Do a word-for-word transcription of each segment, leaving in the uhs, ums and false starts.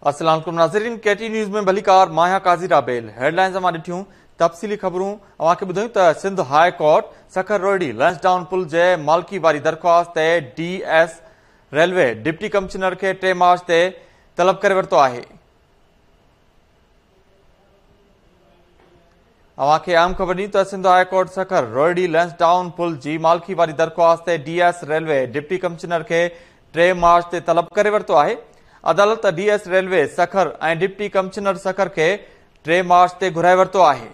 अस्सलाम वालेकुम नाज़रीन, केटी न्यूज़ में भलीकार माया काज़ी राबेल हेडलाइंस मां ॾिठियूं तफ़सीली ख़बरूं अवांखे ॿुधायूं त Sindh high court Sukkur Rohri Lansdowne पुल जे मालिकी वारी दरख़्वास्त ते D S railway deputy commissioner खे टे मार्च ते तलब करे वरितो आहे। अवांखे अहम ख़बर ॾिनी त Sindh high court Sukkur Rohri Lansdowne पुल जी मालिकी वारी दरख़्वास्त ते D S railway deputy commissioner खे टे मार्च ते तलब करे वरितो आहे। अदालत डी एस रेलवे सखर ऐं डिप्टी कमिश्नर सखर खे टे मार्च ते घुराए वरितो आहे।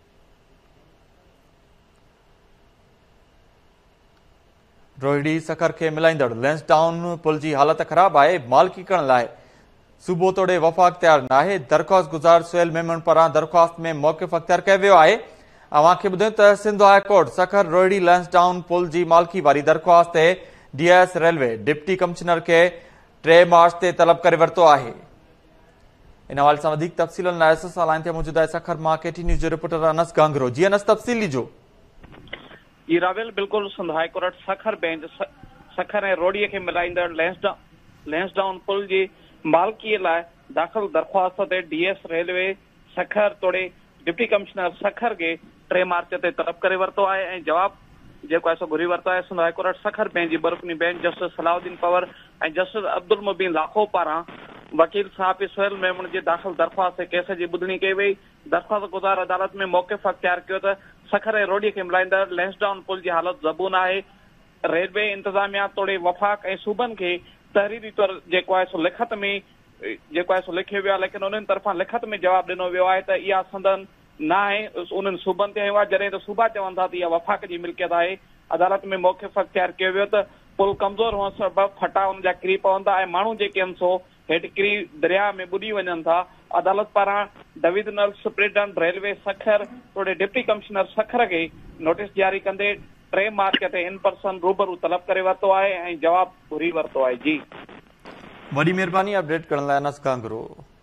रोहिड़ी सखर खे मिलाईंदड़ लैंसडाउन पुल जी हालत ख़राब आहे। मालिकी करण लाइ सूबो तोड़े वफ़ाक़ तयार न आहे। दरख़्वास्त गुज़ार सुहेल मेमन पारां दरख़्वास्त में मौक़िफ़ अख़्तियार कयो वियो आहे। अवांखे ॿुधायूं त Sindh high court Sukkur Rohri Lansdowne पुल जी मालिकी वारी दरख़्वास्त ते D S railway deputy commissioner खे टे मार्च ते तलब करे वरितो आहे। इन हवाले सां वधीक तफ़सीलनि लाइ एस एस लाइन ते मौजूद आहे सखर मां केटी न्यूज़ जो रिपोर्टर अनस गांगरो। जी अनस, तफ़सील ॾिजो। जी रावेल, बिल्कुल Sindh high court Sukkur bench Sukkur ऐं रोड़ीअ खे मिलाईंदड़ लैंसडाउन पुल जी मालिकीअ लाइ दाख़िल दरख़्वास्त ते डी एस रेलवे सखर तोड़े डिप्टी कमिश्नर सखर खे टे मार्च ते तलब करे वरितो आहे ऐं जवाब जेको आहे सो घुरी वरितो आहे। Sindh high court Sukkur bench जी बरकनी बेंच जस्टिस सलाउद्दीन पवर ऐं जस्टिस अब्दुल मुबीन लाखो पारां वकील साहब सुहेल मेमन जे दाख़िल दरख़्वास्त केस जी ॿुधणी कई वई। दरख़्वास्त गुज़ार अदालत में मौक़िफ़ अख़्तियार कयो त सखर ऐं रोडीअ खे मिलाईंदड़ लैंसडाउन पुल जी हालत ज़बून आहे। रेलवे इंतज़ामिया तोड़े वफ़ाक़ ऐं सूबनि खे तहरीरी तौर जेको आहे सो लिखत में जेको आहे सो लिखियो वियो आहे, लेकिन उन्हनि तरफ़ां लिखत में जवाबु ॾिनो वियो आहे त इहा संदन न आहे। उन्हनि सूबनि ते आहे जॾहिं त सूबा चवनि था त इहा वफ़ाक़ जी मिल्कियत आहे। अदालत में मौक़िफ़ अख़्तियार कयो वियो त पुल कमज़ोर हुअण सबबि फटा हुन जा किरी पवंदा ऐं माण्हू जेके आहिनि सो हेठि किरी दरिया में ॿुॾी वञनि था। अदालत पारां डिवीज़नल सुप्रिंटेंडेंट रेलवे सखर तोड़े डिप्टी कमिश्नर सखर खे नोटिस जारी कंदे टे मार्च ते इन पर्सन रूबरू तलब करे वरितो आहे ऐं जवाबु घुरी वरितो आहे। जी वॾी महिरबानी अपडेट करण लाइ अनस गांगरो।